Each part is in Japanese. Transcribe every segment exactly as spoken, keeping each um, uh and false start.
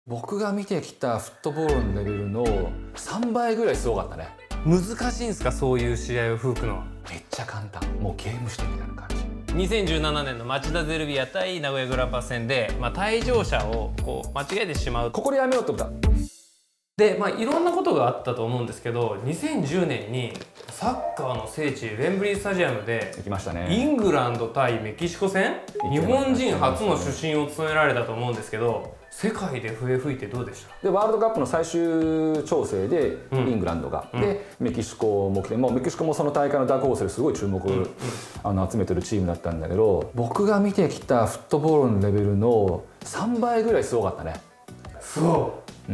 僕が見てきたフットボールのレベルのさんばいぐらいすごかったね。 難しいんですか、そういう試合を吹くのは。 めっちゃ簡単。もうゲームしてみたいな感じ。 にせんじゅうななねんの町田ゼルビア対名古屋グランパス戦で、まあ、退場者をこう間違えてしまう。 ここでやめようと思った。 で、まあ、いろんなことがあったと思うんですけど、にせんじゅうねんにサッカーの聖地ウェンブリースタジアムで行きましたね。 イングランド対メキシコ戦、日本人初の主審を務められたと思うんですけど、世界で笛吹いてどうでした？ でワールドカップの最終調整でイングランドが、うん、でメキシコも来て、もうメキシコもその大会のダークホースですごい注目、うんうん、あの集めてるチームだったんだけど、僕が見てきたフットボールのレベルのさんばいぐらいすごかったね。 そう、 うん、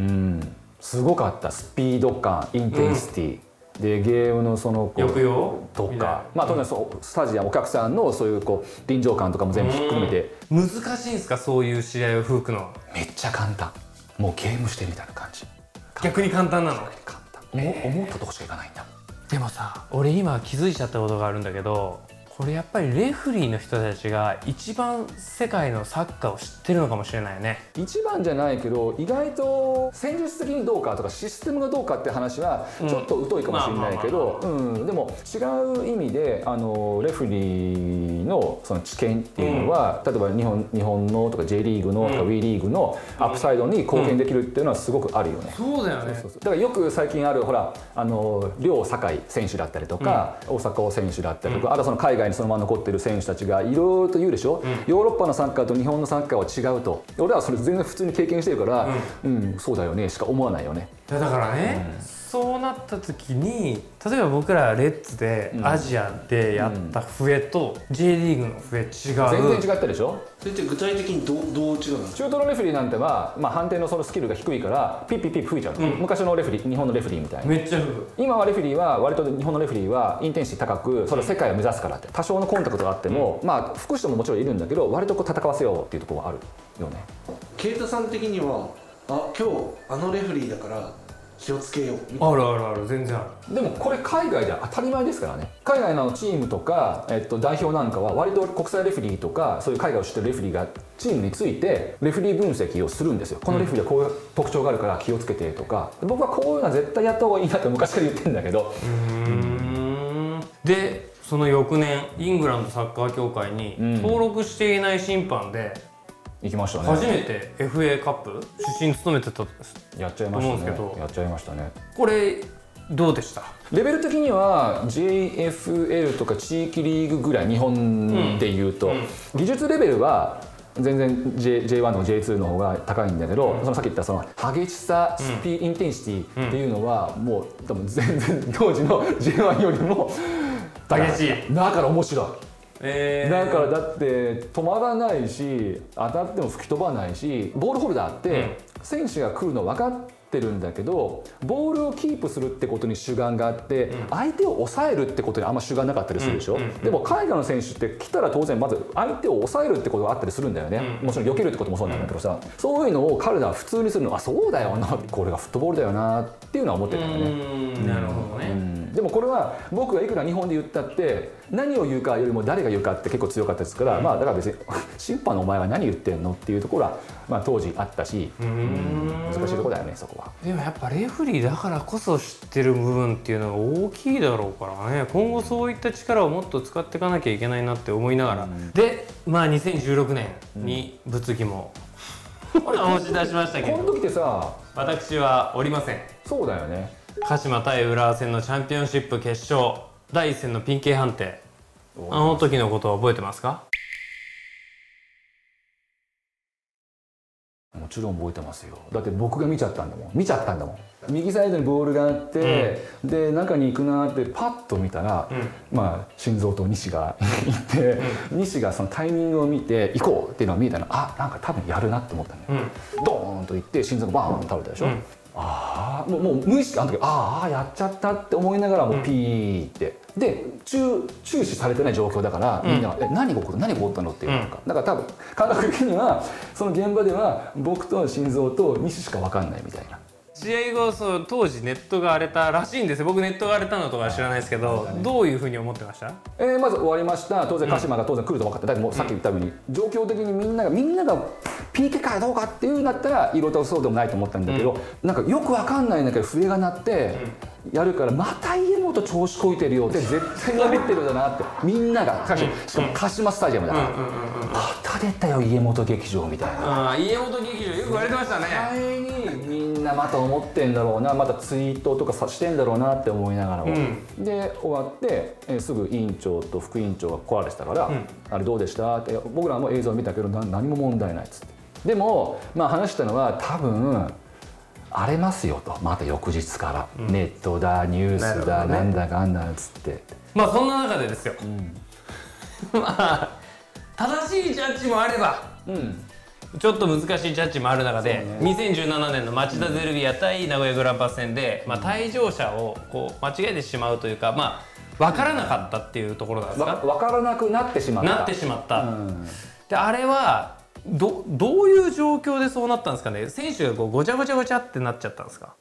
すごかった。スピード感、インテンシティ、うんでゲームのその抑揚とか、まあ当然そうスタジアムお客さんのそういうこう臨場感とかも全部ひっくるめて。 難しいんですか、そういう試合を吹くのは。 めっちゃ簡単。もうゲームしてるみたいな感じ。 逆に簡単なの？ 簡単。えー、思ったとこしかいかないんだ。 でもさ、俺今気づいちゃったことがあるんだけど、これやっぱりレフリーの人たちが一番世界のサッカーを知ってるのかもしれないよね。 一番じゃないけど、意外と戦術的にどうかとかシステムがどうかって話はちょっと疎いかもしれないけど、でも違う意味であのレフリーのその知見っていうのは、うん、例えば日本日本のとか J リーグのとか WE リーグのアップサイドに貢献できるっていうのはすごくあるよね。 そうだよね。 だからよく最近あるほらあの両酒井選手だったりとか、うん、大迫選手だったりとか、うん、あとその海外にそのまま残ってる選手たちがいろいろと言うでしょ、うん、ヨーロッパのサッカーと日本のサッカーは違うと。俺はそれ全然普通に経験してるから、うん、うん、そうだよねしか思わないよね。 だからね、うん、そうなった時に例えば僕らレッツでアジアでやった笛と J リーグの笛違う、全然違ったでしょ。 それって具体的にどう、どう違うの？ 中東のレフェリーなんては、まあ、判定のそのスキルが低いからピッピッピッ吹いちゃう、うん、昔のレフェリー、日本のレフェリーみたいな。 めっちゃ吹く。 今はレフェリーは割と日本のレフェリーはインテンシティ高く、それは世界を目指すからって、多少のコンタクトがあっても、うん、まあ吹く人ももちろんいるんだけど、割とこう戦わせようっていうところがあるよね。 啓太さん的にはあ、今日あのレフェリーだから気をつけよう。 あるあるある、全然ある。 でもこれ海外では当たり前ですからね。海外のチームとか、えっと、代表なんかは割と国際レフェリーとかそういう海外を知ってるレフェリーがチームについてレフェリー分析をするんですよ。このレフェリーはこういう特徴があるから気をつけてとか、僕はこういうのは絶対やった方がいいなって昔から言ってるんだけど。 うーん。でその翌年イングランドサッカー協会に登録していない審判で、うん行きましたね。 初めて エフエー カップ主審務めてたとやっちゃいましたね。やっちゃいましたね。 これどうでした？ レベル的には ジェイエフエル とか地域リーグぐらい、日本でいうと、うんうん、技術レベルは全然 J ジェイワン とか ジェイツー の方が高いんだけど、うん、そのさっき言ったその激しさ、スピー、うん、インテンシティっていうのはもう多分全然当時の ジェイワン よりも激しい。 だから面白い。 えー、 だからだって止まらないし、当たっても吹き飛ばないし、ボールホルダーって選手が来るの分かってるんだけど、ボールをキープするってことに主眼があって、相手を抑えるってことにあんま主眼なかったりするでしょ。でも海外の選手って来たら当然まず相手を抑えるってことがあったりするんだよね。もちろん避けるってこともそうなんだけどさ、そういうのを彼らは普通にするの、あ、そうだよな、これがフットボールだよなっていうのは思ってたよね。 なるほどね。うん、でもこれは僕がいくら日本で言ったって何を言うかよりも誰が言うかって結構強かったですから、うん、まあだから別に審判のお前は何言ってんのっていうところは、まあ、当時あったし、うん、難しいところだよね、そこは。 でもやっぱレフリーだからこそ知ってる部分っていうのが大きいだろうからね、今後そういった力をもっと使っていかなきゃいけないなって思いながら、うん、でまあにせんじゅうろくねんに物議も醸し出しましたけど、 この時ってさ、 私はおりません。 そうだよね。 鹿島対浦和戦のチャンピオンシップ決勝だいいっ戦の ピーケー 判定、あの時のことは覚えてますか？ もちろん覚えてますよ。だって僕が見ちゃったんだもん見ちゃったんだもん。右サイドにボールがあって、うん、で中に行くなってパッと見たら、うん、まあ心臓と西がいて、うん、西がそのタイミングを見て行こうっていうのが見えたの、あ、なんか多分やるなって思ったのよ、うん、ドーンと行って心臓がバーンと倒れたでしょ、うん、ああもう、もう無意識あの時ああやっちゃったって思いながらもうピーって、うん、で 注, 注視されてない状況だから、うん、みんなが「え何が起こった何が起こったの?」っていうのとか、うん、だから多分感覚的にはその現場では僕と心臓と西しか分かんないみたいな。 試合後そう当時ネットが荒れたらしいんですよ。僕ネットが荒れたのとかは知らないですけど、ね、どういうふうに思ってました？ えー、まず終わりました。当然鹿島が当然来ると分かって、だってもうさっき言ったように、うん、状況的にみんながみんながピーケー かどうかっていうんだったらいろいろとそうでもないと思ったんだけど、うん、なんかよくわかんないんだけど笛が鳴ってやるから、また家元調子こいてるよって絶対なめてるだなってみんなが、しかも鹿島スタジアムだから、また出たよ家元劇場みたいな。 あ家元劇場よく言われてましたね。 にみんなまた思ってんだろうな、またツイートとかさしてんだろうなって思いながらも、うん、で終わってえすぐ委員長と副委員長が来られてたから「うん、あれどうでした?」って「僕らも映像見たけど何も問題ない」っつって。でもまあ話したのは多分荒れますよと、また翌日から、うん、ネットだニュースだ な,、ね、なんだかんだっつって、 まあそんな中でですよ、うん、まあ正しいジャッジもあれば、うん、ちょっと難しいジャッジもある中で、ね、にせんじゅうななねんの町田ゼルビア対名古屋グランパス戦で、まあ、退場者をこう間違えてしまうというか、まあ、分からなかったっていうところなんですか。 分からなくなってしまった。 なってしまった、うん、であれはど, どういう状況でそうなったんですかね。選手がこうごちゃごちゃごちゃってなっちゃったんですか。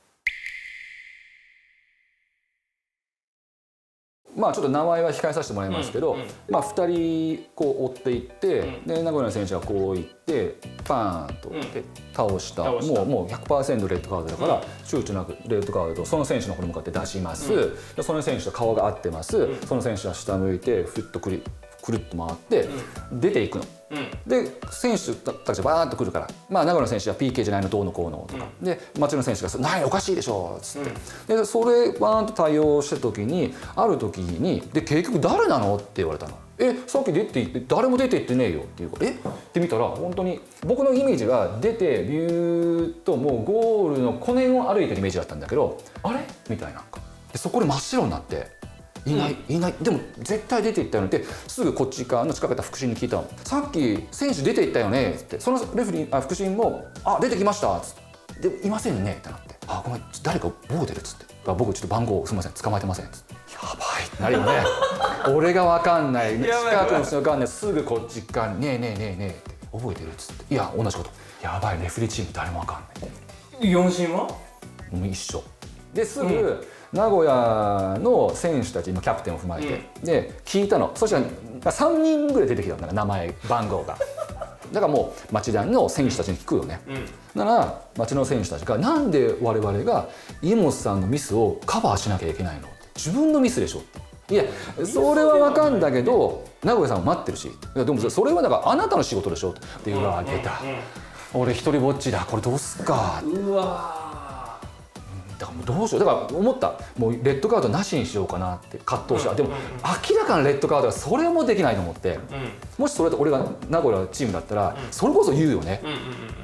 まあちょっと名前は控えさせてもらいますけど、うんうん、まあふたりこう追っていって、うん、で名古屋の選手がこういってパーンと倒した、うん、もうもう ひゃくパーセント レッドカードだから、うん、躊躇なくレッドカードをその選手の方に向かって出します、うん、でその選手と顔が合ってます、うん、その選手は下向いてふっとくりくるっと回って出ていくの、うん、で選手たちがバーッと来るから、まあ、名古屋の選手は ピーケー じゃないのどうのこうのとか、うん、で町の選手が「ないおかしいでしょ」っつって、うん、でそれバーンと対応した時にある時に「で結局誰なの?」って言われたの。えさっき出て行って誰も出て行ってねえよっていうから「えっ?」って見たら本当に僕のイメージは出てビューッともうゴールの湖面を歩いてるイメージだったんだけど「あれ?」みたいなでそこで真っ白になって。いない、いない、でも絶対出て行ったよねってすぐこっち側の近かった副審に聞いたの。さっき選手出て行ったよねって。そのレフリーあ副審も「あ出てきました」っつって「でいませんね」ってなって「あごめん誰かボーデル」っつって「僕ちょっと番号すみません捕まえてません」っつって「やばい」ってなるよね俺が分かんない近くの人が分かんないすぐこっち側に「ねえねえねえねえ」って「覚えてる」っつって「いや同じこと」「やばいレフリーチーム誰も分かんない」 よん審はもう一緒ですぐ、うん名古屋の選手たちのキャプテンを踏まえて、うん、で聞いたの。そしたらさんにんぐらい出てきたんだ名前番号がだからもう町田の選手たちに聞くよね、うん、なら町の選手たちがなんで我々が家元さんのミスをカバーしなきゃいけないのって自分のミスでしょっていやそれは分かんだけど名古屋さんを待ってるしいやでもそれはだからあなたの仕事でしょっていうのが出た、うんうん、俺一人ぼっちだこれどうすっかうわだからもうどうしようだから思ったもうレッドカードなしにしようかなって葛藤した、うん、でも、うん、明らかなレッドカードはそれもできないと思って、うん、もしそれと俺が名古屋チームだったら、うん、それこそ言うよね、うん、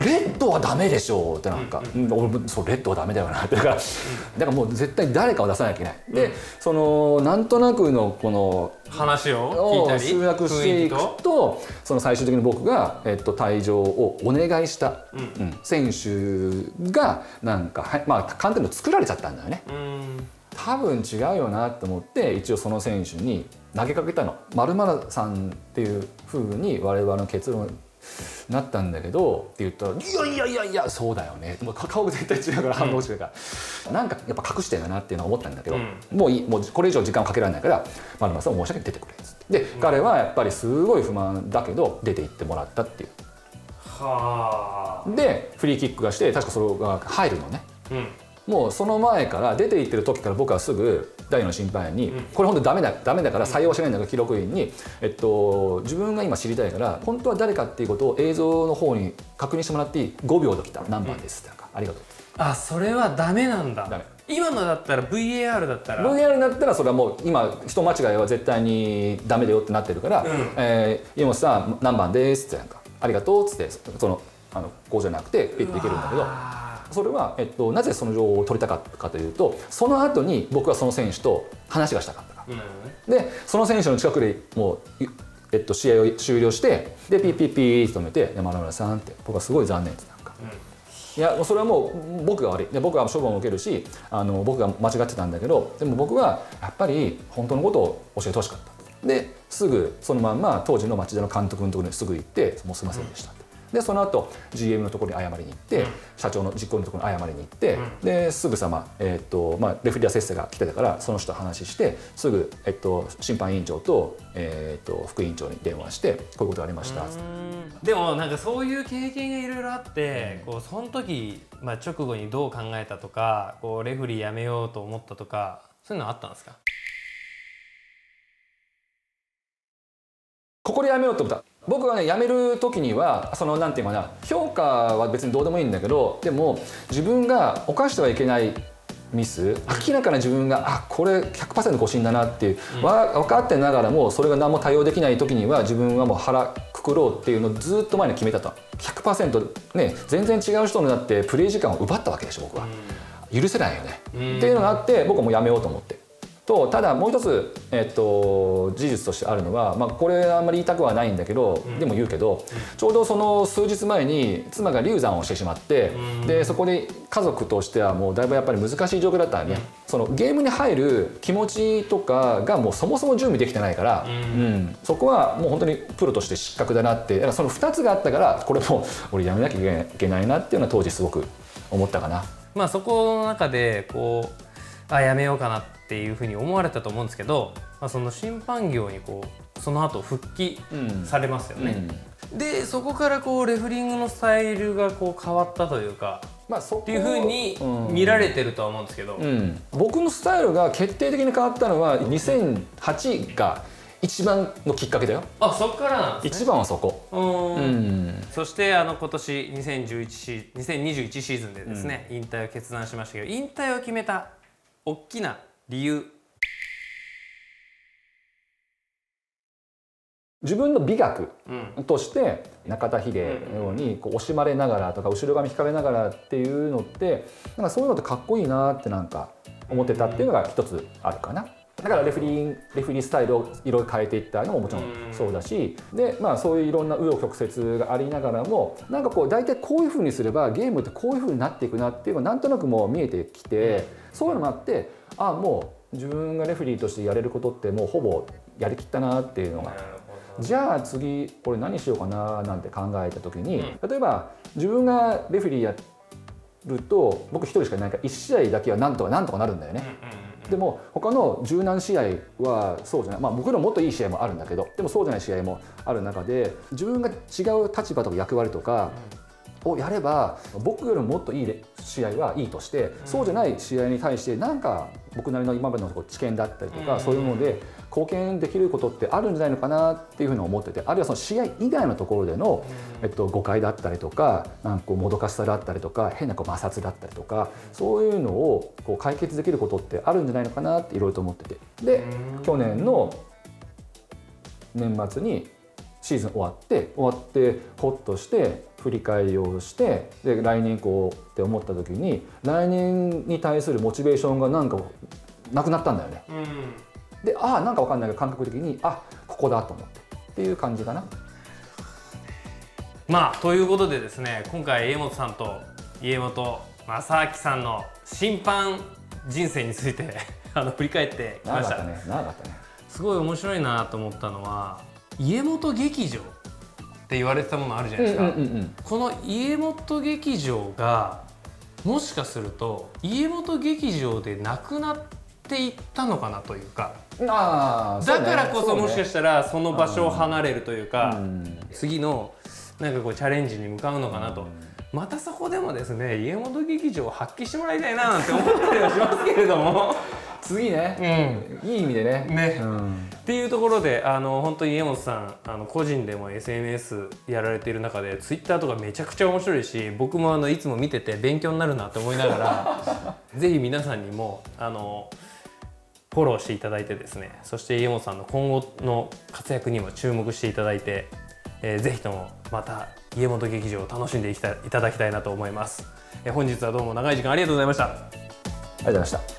レッドはダメでしょってなんか、うん、俺もそうレッドはダメだよなってだから、うん、だからもう絶対誰かを出さなきゃいけない、うん、でそのなんとなくのこの話を聞いたり集約していくとその最終的に僕が、えっと、退場をお願いした、うんうん、選手がなんか、はい、まあ簡単に作られちゃったんだよね。うん多分違うよなと思って一応その選手に投げかけたの。〇〇さんっていうふうに我々の結論なったんだけどって言ったら「いやいやいやいやそうだよね」もう顔が絶対違うから反応してるから、うん、なんかやっぱ隠してるなっていうのは思ったんだけど、うん、もういいもうこれ以上時間をかけられないから「〇〇さん申し訳ない出てくれ」っつってで、うん、彼はやっぱりすごい不満だけど出て行ってもらったっていう。はあ。でフリーキックがして確かそれが入るのね。うんもうその前から出て行ってる時から僕はすぐ第二の審判員に、うん、これ本当ダメだダメだから採用しないんだから記録員に、えっと、自分が今知りたいから本当は誰かっていうことを映像の方に確認してもらっていいごびょうで来た何番ですってなんかありがとうあそれはダメなんだダメ今のだったら ブイエーアール だったらブイエーアール だったらそれはもう今人間違いは絶対にダメだよってなってるから「うんえー、家元さん何番です」ってなんか「ありがとう」っつってそのあのこうじゃなくてピッていけるんだけど。それは、えっと、なぜその情報を取りたかったかというとその後に僕はその選手と話がしたかったから、うん、でその選手の近くでもう、えっと、試合を終了してでピーピーピーって止めて「山村さん」って僕はすごい残念ってなんか、うん、いやそれはもう僕が悪いで僕は処分を受けるしあの僕が間違ってたんだけどでも僕はやっぱり本当のことを教えてほしかったですぐそのまんま当時の町田の監督のところにすぐ行って「もうすいませんでした」って。 でその後 ジーエム のところに謝りに行って、うん、社長の実行のところに謝りに行って、うん、ですぐさま、えーっとまあ、レフェリーアセッセが来てたからその人と話してすぐ、えっと、審判委員長と、えーっと副委員長に電話してこういうことがありました。 でもなんかそういう経験がいろいろあって、うん、こうその時、まあ、直後にどう考えたとかこうレフェリーやめようと思ったとかそういうのあったんですか？ ここでやめようと思った。僕がね辞める時にはそのなんていうかな評価は別にどうでもいいんだけどでも自分が犯してはいけないミス明らかな自分があこれ ひゃくパーセント 誤審だなっていう、うん、分かってながらもそれが何も対応できない時には自分はもう腹くくろうっていうのをずっと前に決めたと ひゃくパーセント ね全然違う人になってプレー時間を奪ったわけでしょ僕は、うん、許せないよね、うん、っていうのがあって僕はもうやめようと思って。とただもう一つ、えっと、事実としてあるのは、まあ、これあんまり言いたくはないんだけど、うん、でも言うけど、うん、ちょうどその数日前に妻が流産をしてしまって、うん、でそこで家族としてはもうだいぶやっぱり難しい状況だったわけね、うん、そのゲームに入る気持ちとかがもうそもそも準備できてないから、うんうん、そこはもう本当にプロとして失格だなってだからそのふたつがあったからこれもう俺やめなきゃいけないなっていうのは当時すごく思ったかな。 まあそこの中でこうあやめようかなっていうふうに思われたと思うんですけど、まあ、その審判業にこうその後復帰されますよね、うんうん、でそこからこうレフリングのスタイルがこう変わったというか、まあ、そっていうふうに見られてるとは思うんですけど、 うんうん、僕のスタイルが決定的に変わったのはにせんはちが一番のきっかけだよ。 あ、そこからなんですね。 一番はそこ。うん、 そしてあの今年にせんじゅういちシーにせんにじゅういちシーズンでですね、うん、引退を決断しましたけど、引退を決めた大きな理由。 自分の美学として中田秀のようにこう惜しまれながらとか後ろ髪引かれながらっていうのってなんかそういうのってかっこいいなってなんか思ってたっていうのが一つあるかな。だからレフリーレフリースタイルをいろいろ変えていったのももちろんそうだし、でまあそういういろんな紆余曲折がありながらもなんかこう大体こういうふうにすればゲームってこういうふうになっていくなっていうのがなんとなくもう見えてきて、そういうのもあってああもう自分がレフリーとしてやれることってもうほぼやりきったなっていうのが。じゃあ次これ何しようかななんて考えた時に、例えば自分がレフェリーやると僕一人しかいないからいち試合だけはなんとかなんとかなるんだよね。でも他の十何試合はそうじゃない、まあ僕のもっといい試合もあるんだけどでもそうじゃない試合もある中で自分が違う立場とか役割とかをやれば僕よりももっといい試合はいいとして、そうじゃない試合に対してなんか僕なりの今までの知見だったりとかそういうもので貢献できることってあるんじゃないのかなっていうふうに思ってて、あるいはその試合以外のところでの、えっと、誤解だったりとかなんかこうもどかしさだったりとか変なこう摩擦だったりとかそういうのをこう解決できることってあるんじゃないのかなっていろいろと思ってて、で去年の年末にシーズン終わって終わってホッとして振り返りをしてで来年行こうって思った時に来年に対するモチベーションがなんかなくなったんだよね。うん、でああなんか分かんないけど感覚的にあここだと思ってっていう感じかな。 まあということでですね、今回家元さんと家元正明さんの審判人生についてあの振り返ってきました。 長かったね長かったね。 すごい面白いなと思ったのは家元劇場って言われてたものあるじゃないですか。この家元劇場がもしかすると家元劇場でなくなっていったのかなというか、あー、だからこそもしかしたらその場所を離れるというか、次のなんかこうチャレンジに向かうのかなと。またそこでもですね家元劇場を発揮してもらいたいななんて思ったりはしますけれども次ね、うん、いい意味でね。 ね、うん、っていうところであの本当に家元さんあの個人でも エスエヌエス やられている中でツイッターとかめちゃくちゃ面白いし僕もあのいつも見てて勉強になるなって思いながらぜひ皆さんにもあのフォローしていただいてですね、そして家元さんの今後の活躍にも注目していただいて、えー、ぜひともまた家元劇場を楽しんでいただきたいなと思います。えー、本日はどうも長い時間ありがとうございました。 ありがとうございました。